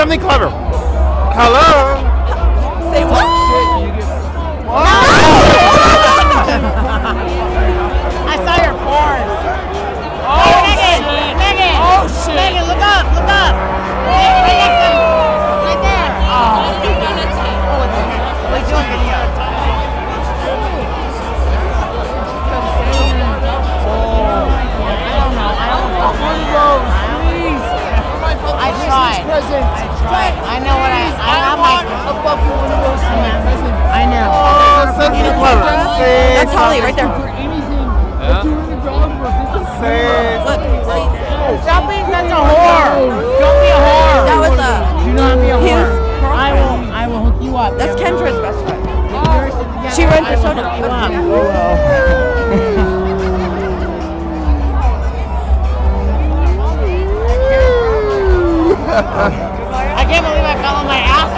something clever. Hello. Say what? I saw your pores. Oh, Megan! shit. Megan! Oh, shit. Megan, look up! Look up! Right next to him. Right there. Oh. What are you doing, video? I tried. I know what I'm like. I know. Oh, something clever. That's Holly right there. Look, see. Stop being such a whore. Don't be a whore. That was Do not be a his whore. girlfriend. I will hook you up. That's Kendra's best friend. She runs her soda. I can't believe I fell on my ass